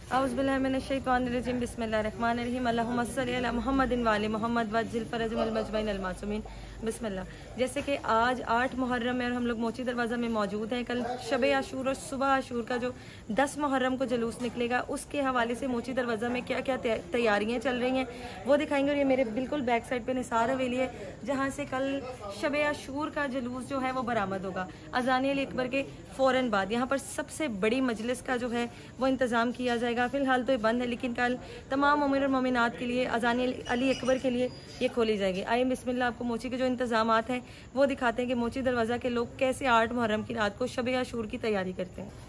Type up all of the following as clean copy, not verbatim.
औज़ुबिल्लाहिमिनश्शैतानिर्रजीम बिस्मिल्लाहिर्रहमानिर्रहीम अल्लाहुम्मा सल्लि अला मुहम्मदिन व आलि मुहम्मद वज्जिल फरजल मजमईन अल मासूमीन बिस्मिल्लाह। जैसे कि आज 8 मुहर्रम में और हम लोग मोची दरवाज़ा में मौजूद हैं। कल शब आशूर और सुबह आशूर का जो 10 मुहर्रम को जुलूस निकलेगा उसके हवाले से मोची दरवाज़ा में क्या क्या तैयारियाँ चल रही हैं वो दिखाएंगे। और ये मेरे बिल्कुल बैक साइड पे निसार हवेली है जहाँ से कल शब आशूर का जुलूस जो है वो बरामद होगा अज़ान अल अकबर के फ़ौरन बाद। यहाँ पर सबसे बड़ी मजलिस का जो है वो इंतज़ाम किया जाएगा। फ़िलहाल तो ये बंद है लेकिन कल तमाम मोमिन और मोमिनात के लिए अज़ान अली अकबर के लिए ये खोली जाएगी। आइए बिस्मिल्लाह आपको मोची के जो इंतज़ामात हैं वो दिखाते हैं कि मोची दरवाज़ा के लोग कैसे 8 मुहर्रम की रात को शब आशूर की तैयारी करते हैं।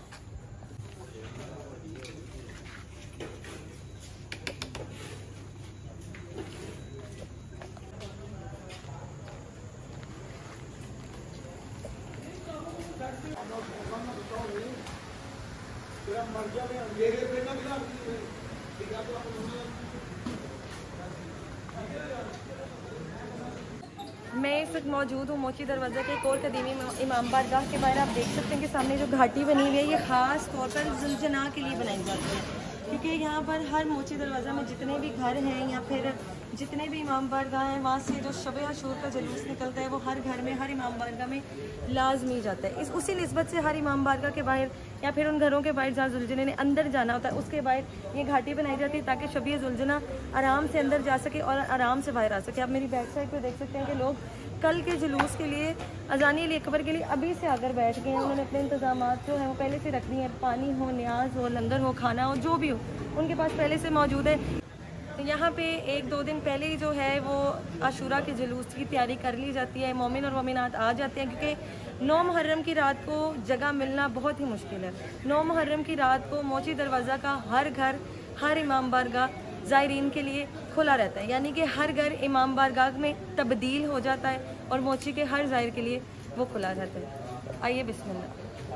मैं इस वक्त मौजूद हूँ मोची दरवाज़ा के एक और कदीमी इमाम बारगाह के बाहर। आप देख सकते हैं कि सामने जो घाटी बनी हुई है ये ख़ास तौर पर जुलजना के लिए बनाई जाती है क्योंकि यहाँ पर हर मोची दरवाज़ा में जितने भी घर हैं या फिर जितने भी इमाम बारगाह हैं वहाँ से जो शब आशूर का जुलूस निकलता है वो हर घर में हर इमाम बारगाह में लाजमी जाता है। उसी निस्बत से हर इमाम बारगाह के बाहर या फिर उन घरों के बाहर जहाँ जुलझने ने अंदर जाना होता है उसके बाहर ये घाटी बनाई जाती है ताकि शब जुलझना आराम से अंदर जा सके और आराम से बाहर आ सके। आप मेरी बैक साइड पर देख सकते हैं कि लोग कल के जुलूस के लिए अज़ान अल अकबर के लिए अभी से आकर बैठ गए हैं। उन्होंने अपने इंतज़ामात जो है वो पहले से रख दिए हैं। पानी हो, न्याज हो, लंगर हो, खाना हो, जो भी हो उनके पास पहले से मौजूद है। तो यहाँ पे 1-2 दिन पहले ही जो है वो आशूरा के जुलूस की तैयारी कर ली जाती है। मोमिन और मोमिनात आ जाते हैं क्योंकि 9 मुहर्रम की रात को जगह मिलना बहुत ही मुश्किल है। 9 मुहर्रम की रात को मोची दरवाज़ा का हर घर हर इमाम बारगाह ज़ायरीन के लिए खुला रहता है, यानी कि हर घर इमाम बारगाह में तब्दील हो जाता है और मोची के हर ज़ायर के लिए वो खुला रहता है। आइए बिस्मिल्लाह।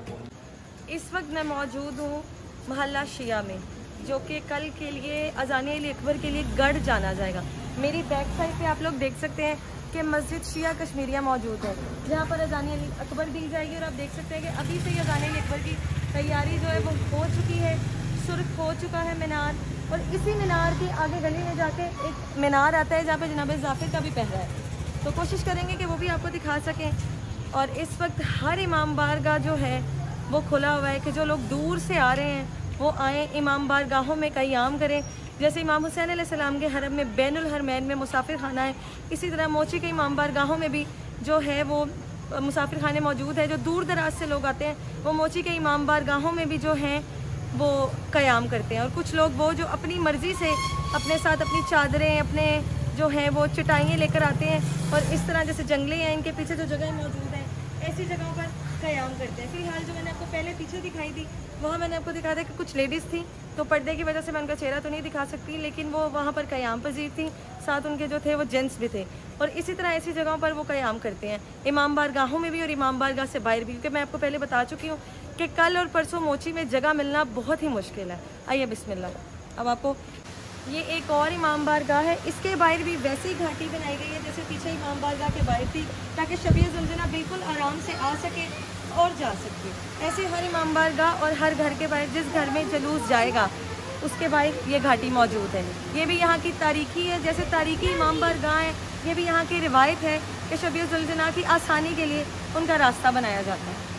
इस वक्त मैं मौजूद हूँ मोहल्ला शिया में जो कि कल के लिए अज़ान अल अकबर के लिए गढ़ जाना जाएगा। मेरी बैक साइड पे आप लोग देख सकते हैं कि मस्जिद शिया कश्मीरिया मौजूद है जहाँ पर अज़ान अल अकबर दी जाएगी। और आप देख सकते हैं कि अभी से ही अज़ान अल अकबर की तैयारी जो है वो हो चुकी है। सुर्ख हो चुका है मीनार और इसी मीनार के आगे गली में जाके एक मीनार आता है जहाँ पे जनाब ज़ाफिर का भी पहरा है, तो कोशिश करेंगे कि वो भी आपको दिखा सकें। और इस वक्त हर इमाम बारगाह जो है वो खुला हुआ है कि जो लोग दूर से आ रहे हैं वो आएँ इमाम बारगाहों में क़याम करें। जैसे इमाम हुसैन अलैहिस्सलाम के हरम में बैनुल हरमैन में मुसाफिर खाना है, इसी तरह मोची के इमाम बारगाहों में भी जो है वो मुसाफिर खाने मौजूद है। जो दूर दराज से लोग आते हैं वो मोची के इमाम बारगाहों में भी जो हैं वो क़याम करते हैं। और कुछ लोग वो जो अपनी मर्ज़ी से अपने साथ अपनी चादरें अपने जो हैं वो चटाइयाँ लेकर आते हैं और इस तरह जैसे जंगले हैं इनके पीछे जो जगह मौजूद है ऐसी जगहों पर क़याम करते हैं। फिलहाल जो मैंने आपको पहले पीछे दिखाई थी वहाँ मैंने आपको दिखा दिया कि कुछ लेडीज़ थी तो पर्दे की वजह से मैं उनका चेहरा तो नहीं दिखा सकती, लेकिन वो वहाँ पर क़याम पजीर थी, साथ उनके जो थे वो जेंट्स भी थे। और इसी तरह ऐसी जगहों पर वो क़याम करते हैं इमाम बारगाहों में भी और इमाम बारगाह से बाहर भी, क्योंकि मैं आपको पहले बता चुकी हूँ कि कल और परसों मोची में जगह मिलना बहुत ही मुश्किल है। आइए बिस्मिल्लाह। अब आपको ये एक और इमाम बारगाह है, इसके बाहर भी वैसी ही घाटी बनाई गई है जैसे पीछे इमाम बारगाह के बाहर थी ताकि शब जुलझना बिल्कुल आराम से आ सके और जा सके। ऐसे हर इमाम बारगाह और हर घर के बाहर जिस घर में जुलूस जाएगा उसके बाहर ये घाटी मौजूद है। ये भी यहाँ की तारीखी है, जैसे तारीखी इमाम बारगाह है ये भी यहाँ की रिवायत है कि शब जुलझना की आसानी के लिए उनका रास्ता बनाया जाता है।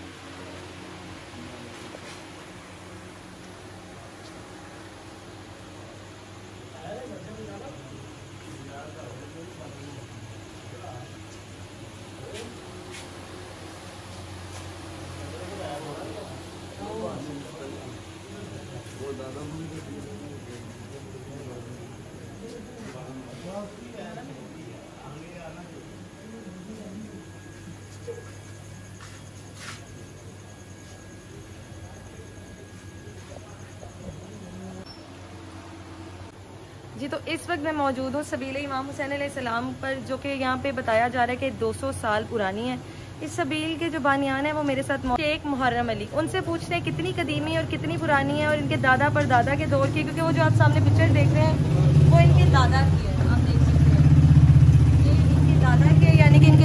जी तो इस वक्त मैं मौजूद हूँ सबील इमाम हुसैन अलैहिस्सलाम पर जो कि यहाँ पे बताया जा रहा है कि 200 साल पुरानी है। इस सबील के जो बानियान है वो मेरे साथ शेख मुहर्रम अली, उनसे पूछते हैं कितनी कदीमी और कितनी पुरानी है और इनके दादा पर दादा के दौर की, क्योंकि वो जो आप सामने पिक्चर देख रहे हैं वो इनके दादा की है। आप देख सकते हैं ये इनके दादा के यानी कि इनके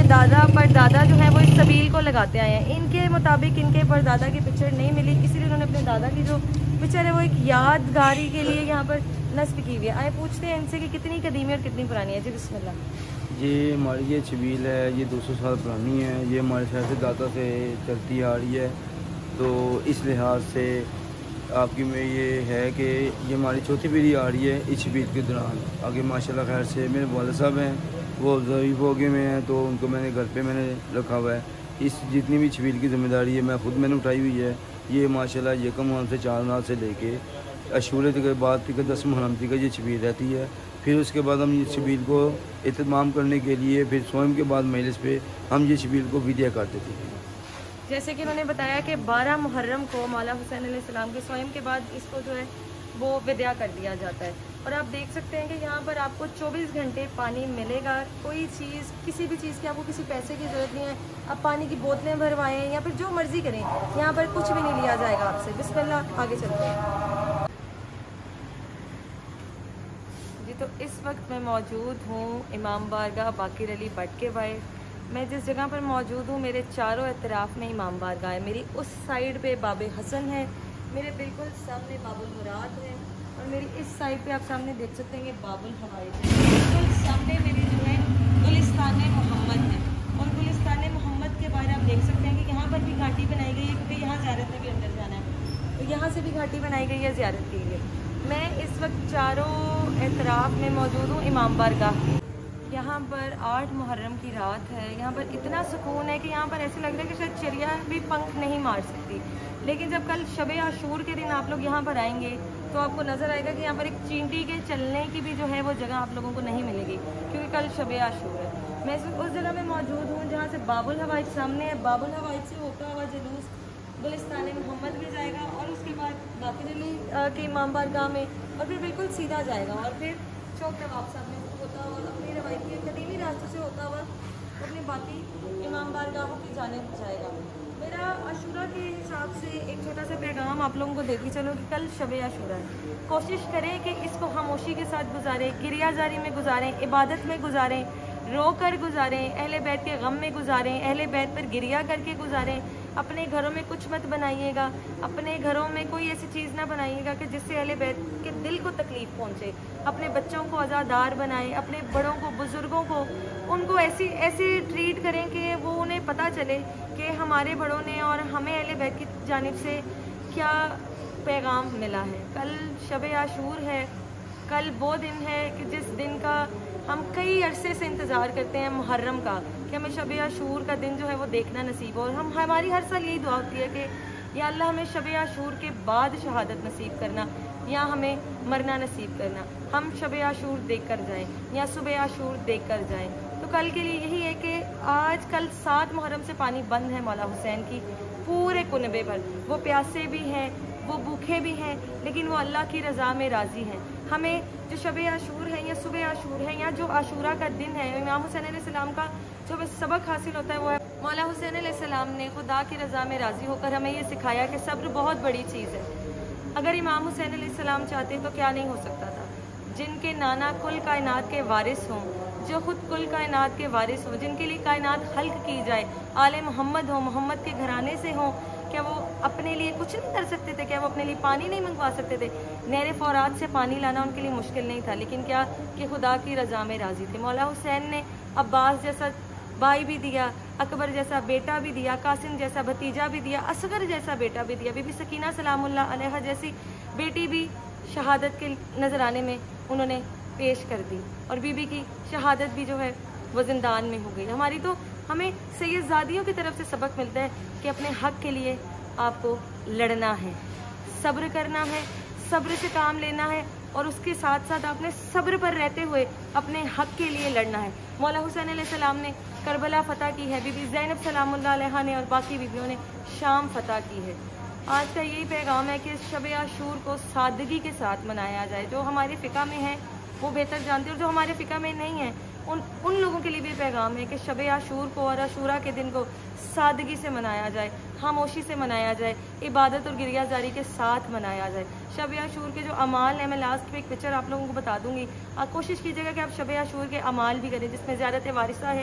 दादा परदादा जो है वो इस सबील को लगाते आए हैं। इनके मुताबिक इनके परदादा की पिक्चर नहीं मिली, इसीलिए उन्होंने अपने दादा की जो पिक्चर है वो एक यादगारी के लिए यहाँ पर नस्ब की हुई है। आए पूछते हैं इनसे कि कितनी कदीमी और कितनी पुरानी है। जी बिस्मिल्लाह। ये हमारी ये छबील है, ये 200 साल पुरानी है। ये हमारे शहर से दादा से चलती आ रही है। तो इस लिहाज से आपकी में ये है कि ये हमारी चौथी पीढ़ी आ रही है इस छबील के दौरान। आगे माशाल्लाह खैर से मेरे वाले साहब हैं, वो ज़रीफ होगे में हैं, तो उनको मैंने घर पे मैंने रखा हुआ है। इस जितनी भी छबील की ज़िम्मेदारी है मैं ख़ुद मैंने उठाई हुई है। ये माशाल्लाह यकम मुहर्रम से 4 नाल से लेके अशूरे के बाद तक 10 मुहर्रम तक ये छबील रहती है। फिर उसके बाद हम इस छबील को इत्माम करने के लिए फिर स्वयं के बाद मजलिस पे हम ये छबील को विदा कर देते हैं। जैसे कि उन्होंने बताया कि 12 मुहर्रम को मौला हुसैन अलैहिस्सलाम के स्वयं के बाद इसको जो है वो विदा कर दिया जाता है। और आप देख सकते हैं कि यहाँ पर आपको 24 घंटे पानी मिलेगा। कोई चीज़, किसी भी चीज़ की आपको किसी पैसे की ज़रूरत नहीं है। आप पानी की बोतलें भरवाएं या फिर जो मर्ज़ी करें, यहाँ पर कुछ भी नहीं लिया जाएगा आपसे। बिस्मिल्लाह, आगे चलते हैं जी। तो इस वक्त मैं मौजूद हूँ इमाम बारगाह बाकिर अली भट्ट के भाई। मैं जिस जगह पर मौजूद हूँ मेरे चारों इतराफ़ में इमाम बारगाह है। मेरी उस साइड पे बाबे हसन है, मेरे बिल्कुल सामने बाबुल मुराद है, और मेरी इस साइड पे आप सामने देख सकते हैं कि बाबुल हवाई है। बिल्कुल सामने मेरे जो है गुलिस्तान मोहम्मद है, और गुलिस्तान मोहम्मद के बारे आप देख सकते हैं कि यहाँ पर भी घाटी बनाई गई है, क्योंकि यहाँ ज़ियारत में भी अंदर जाना है, तो यहाँ से भी घाटी बनाई गई है ज़ियारत के लिए। मैं इस वक्त चारों इतराफ़ में मौजूद हूँ इमाम बारगाह। यहाँ पर 8 मुहर्रम की रात है। यहाँ पर इतना सुकून है कि यहाँ पर ऐसे लग रहा है कि शायद चिड़िया भी पंख नहीं मार सकती। लेकिन जब कल शब आशूर के दिन आप लोग यहाँ पर आएंगे तो आपको नज़र आएगा कि यहाँ पर एक चींटी के चलने की भी जो है वो जगह आप लोगों को नहीं मिलेगी, क्योंकि कल शब आशूर है। मैं उस जगह में मौजूद हूँ जहाँ से बाबुल हवाई सामने है। बाबुल हवाई से होता हुआ जुलूस गुलिस्तान मोहम्मद में जाएगा, और उसके बाद बाकिर अली के इमाम बारगाह में, और फिर बिल्कुल सीधा जाएगा, और फिर चौक नवाब साहब में होता हुआ अपनी रवायती कदीमी रास्तों से होता हुआ अपने बाकी इमाम बारगाहों की जानिब जाएगा। मेरा आशूरा के हिसाब से एक छोटा सा पैगाम आप लोगों को देती चलो कि कल शब आशूरा है। कोशिश करें कि इसको खामोशी के साथ गुजारें, गिरियाजारी में गुजारें, इबादत में गुजारें, रो कर गुजारें, अहले बैत के गम में गुजारें, अहले बैत पर गिरिया करके गुजारें। अपने घरों में कुछ मत बनाइएगा, अपने घरों में कोई ऐसी चीज़ ना बनाइएगा कि जिससे अहले बैत के दिल को तकलीफ़ पहुँचे। अपने बच्चों को आज़ादार बनाएं, अपने बड़ों को, बुज़ुर्गों को, उनको ऐसे ट्रीट करें कि वो उन्हें पता चले कि हमारे बड़ों ने और हमें अहले बैत की जानिब से क्या पैगाम मिला है। कल शब आशूर है, कल वो दिन है कि जिस दिन का हम कई अरसे से इंतज़ार करते हैं, मुहर्रम का, कि हमें शब आशूर का दिन जो है वो देखना नसीब हो। और हमारी हर साल यही दुआ होती है कि या अल्लाह हमें शब आशूर के बाद शहादत नसीब करना, या हमें मरना नसीब करना। हम शब आशूर देख कर जाएँ या सुबह आशूर देख कर जाएँ। तो कल के लिए यही है कि आज कल 7 मुहर्रम से पानी बंद है मौला हुसैन की पूरे कुनबे पर। वो प्यासे भी हैं, वो भूखे भी हैं, लेकिन वो अल्लाह की रज़ा में राज़ी हैं। हमें जो शब आशूर है या सुबह आशूर है या जो आशूरा का दिन है, इमाम हुसैन अलैहिस्सलाम का जो सबक हासिल होता है वो है मौला हुसैन अलैहिस्सलाम ने खुदा की रज़ा में राज़ी होकर हमें ये सिखाया कि सब्र बहुत बड़ी चीज़ है। अगर इमाम हुसैन अलैहिस्सलाम चाहते तो क्या नहीं हो सकता था। जिनके नाना कुल कायनात के वारिस हों, जो खुद कुल कायनात के वारिस हों, जिनके लिए कायनात हल्क की जाए, आले मोहम्मद हो, मोहम्मद के घराने से हों, क्या वो अपने लिए कुछ नहीं कर सकते थे? क्या वो अपने लिए पानी नहीं मंगवा सकते थे? नहर फ़ौरात से पानी लाना उनके लिए मुश्किल नहीं था, लेकिन क्या कि खुदा की रज़ा में राज़ी थे। मौला हुसैन ने अब्बास जैसा भाई भी दिया, अकबर जैसा बेटा भी दिया, कासिम जैसा भतीजा भी दिया, असगर जैसा बेटा भी दिया, बीबी सकीना सलामुल्लाह अलैहा जैसी बेटी भी शहादत के नजराने में उन्होंने पेश कर दी, और बीबी की शहादत भी जो है वो जिंदान में हो गई। हमारी तो हमें सैयदजादियों की तरफ से सबक मिलता है कि अपने हक के लिए आपको लड़ना है, सब्र करना है, सब्र से काम लेना है, और उसके साथ साथ आपने सब्र पर रहते हुए अपने हक के लिए लड़ना है। मौला हुसैन अलैहिस्सलाम ने करबला फ़तह की है, बीबी ज़ैनब सलामुल्लाह अलैहा ने और बाकी बीबियों ने शाम फ़तह की है। आज का यही पैगाम है कि शब आशूर को सादगी के साथ मनाया जाए। जो हमारे फ़िका में है वो बेहतर जानते हैं, और जो हमारे फ़िका में नहीं है उन लोगों के लिए भी पैगाम है कि शब आशूर को और आशूरा के दिन को सादगी से मनाया जाए, खामोशी से मनाया जाए, इबादत और गिरियाजारी के साथ मनाया जाए। शब आशूर के जो अमाल हैं, मैं लास्ट में एक पिक्चर आप लोगों को बता दूंगी, आप कोशिश कीजिएगा कि आप शब आशूर के अमाल भी करें, जिसमें ज़ियारत वारिसा है,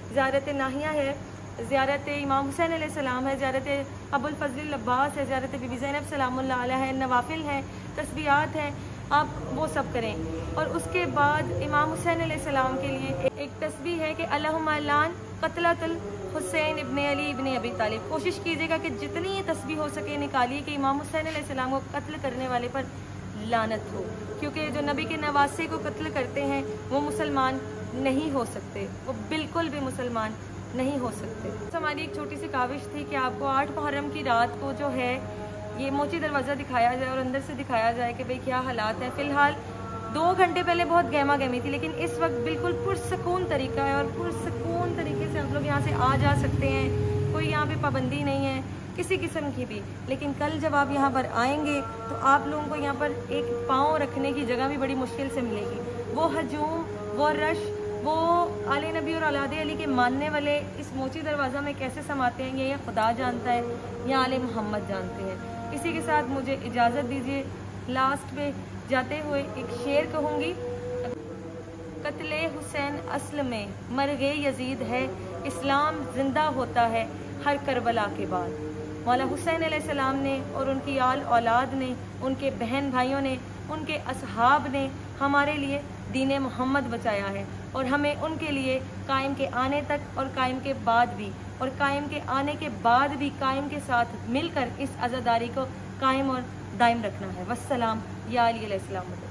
ज़ियारत नाहिया है, ज़ियारत इमाम हुसैन अलैहिस्सलाम है, ज़ियारत अबुल फज़ल अब्बास है, ज़ियारत बीबी ज़ैनब सलामुल्लाह अलैहा है, नवाफिल हैं, तस्बीहात हैं, आप वो सब करें। और उसके बाद इमाम हुसैन अलैहिस्सलाम के लिए एक तस्बीह है कि अल्लाहुम्मा लान क़त्लतुल हुसैन इब्न अली इब्न अबी तालिब। कोशिश कीजिएगा कि जितनी ये तस्बीह हो सके निकालिए कि इमाम हुसैन अलैहिस्सलाम को कत्ल करने वाले पर लानत हो, क्योंकि जो नबी के नवासे को कत्ल करते हैं वो मुसलमान नहीं हो सकते, वो बिल्कुल भी मुसलमान नहीं हो सकते। हमारी एक छोटी सी काविश थी कि आपको 8 मुहर्रम की रात को जो है ये मोची दरवाज़ा दिखाया जाए और अंदर से दिखाया जाए कि भाई क्या हालात हैं। फ़िलहाल 2 घंटे पहले बहुत गहमा गहमी थी, लेकिन इस वक्त बिल्कुल पुरसकून तरीका है और पुरसकून तरीके से आप लोग यहाँ से आ जा सकते हैं। कोई यहाँ पे पाबंदी नहीं है किसी किस्म की भी। लेकिन कल जब आप यहाँ पर आएंगे तो आप लोगों को यहाँ पर एक पाँव रखने की जगह भी बड़ी मुश्किल से मिलेगी। वो हजूम, वो रश, वो आले नबी और औलादे अली के मानने वाले इस मोची दरवाज़ा में कैसे समाते हैं ये खुदा जानता है, या आले मोहम्मद जानते हैं। इसी के साथ मुझे इजाज़त दीजिए। लास्ट में जाते हुए एक शेर कहूँगी, कत्ले हुसैन अस्ल में मरगे यजीद है, इस्लाम जिंदा होता है हर करबला के बाद। मौला हुसैन अलैहिस्सलाम ने और उनकी आल औलाद ने, उनके बहन भाइयों ने, उनके असहाब ने हमारे लिए दीन मोहम्मद बचाया है और हमें उनके लिए कायम के आने तक और कायम के बाद भी और कायम के आने के बाद भी कायम के साथ मिलकर इस आज़ादारी को कायम और दायम रखना है। वस्सलाम या अली अलैहिस्सलाम।